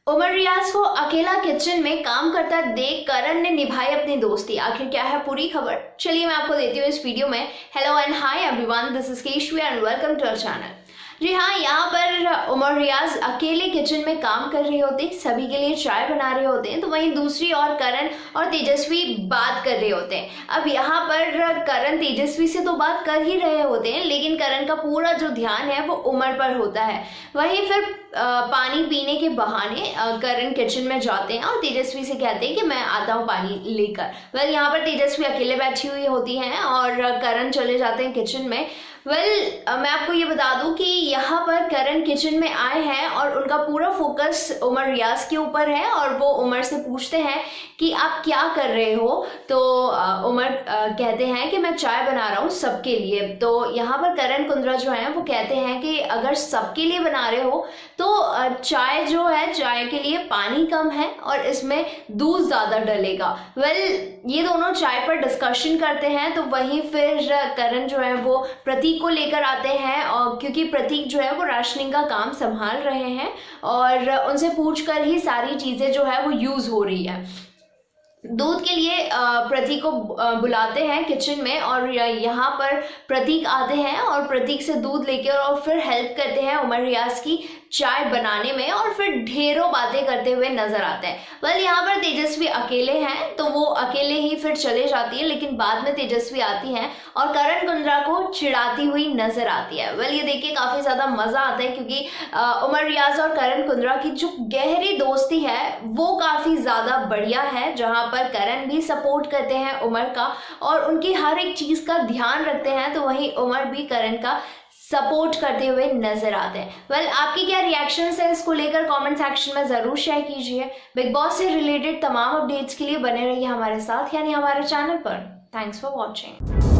उमर रियाज को अकेला किचन में काम करता देख करण ने निभाई अपनी दोस्ती। आखिर क्या है पूरी खबर, चलिए मैं आपको देती हूँ इस वीडियो में। Hello and hi everyone, this is Keshavi and welcome to our channel. जी हाँ, यहाँ पर उमर रियाज अकेले किचन में काम कर रहे होते, सभी के लिए चाय बना रहे होते हैं, तो वहीं दूसरी ओर करण और तेजस्वी बात कर रहे होते हैं। अब यहाँ पर करण तेजस्वी से तो बात कर ही रहे होते हैं, लेकिन करण का पूरा जो ध्यान है वो उमर पर होता है। वहीं फिर पानी पीने के बहाने करण किचन में जाते हैं और तेजस्वी से कहते हैं कि मैं आता हूँ पानी लेकर। यहाँ पर तेजस्वी अकेले बैठी हुई होती हैं और करण चले जाते हैं किचन में। मैं आपको ये बता दूं कि यहाँ पर करण किचन में आए हैं और उनका पूरा फोकस उमर रियाज के ऊपर है और वो उमर से पूछते हैं कि आप क्या कर रहे हो। तो उमर कहते हैं कि मैं चाय बना रहा हूँ सबके लिए। तो यहाँ पर करण कुंद्रा जो है वो कहते हैं कि अगर सबके लिए बना रहे हो तो चाय जो है, चाय के लिए पानी कम है और इसमें दूध ज़्यादा डलेगा। ये दोनों चाय पर डिस्कशन करते हैं। तो वहीं फिर करण जो है वो प्रतीक को लेकर आते हैं, और क्योंकि प्रतीक जो है वो राशनिंग का काम संभाल रहे हैं और उनसे पूछकर ही सारी चीज़ें जो है वो यूज़ हो रही है। दूध के लिए प्रतीक को बुलाते हैं किचन में और यहाँ पर प्रतीक आते हैं और प्रतीक से दूध लेकर और फिर हेल्प करते हैं उमर रियाज की चाय बनाने में और फिर ढेरों बातें करते हुए नजर आते हैं। यहाँ पर तेजस्वी अकेले हैं तो वो अकेले ही फिर चले जाती है, लेकिन बाद में तेजस्वी आती हैं और करण कुंद्रा को चिढ़ाती हुई नजर आती है। ये देख के काफी ज्यादा मजा आता है, क्योंकि उमर रियाज और करण कुंद्रा की जो गहरी दोस्ती है वो काफी ज्यादा बढ़िया है, जहां पर करण भी सपोर्ट करते हैं उमर का और उनकी हर एक चीज का ध्यान रखते हैं, तो वहीं उमर भी करण का सपोर्ट करते हुए नजर आते हैं। आपकी क्या रिएक्शंस है इसको लेकर कमेंट सेक्शन में जरूर शेयर कीजिए। बिग बॉस से रिलेटेड तमाम अपडेट्स के लिए बने रहिए हमारे साथ, यानी हमारे चैनल पर। Thanks for watching.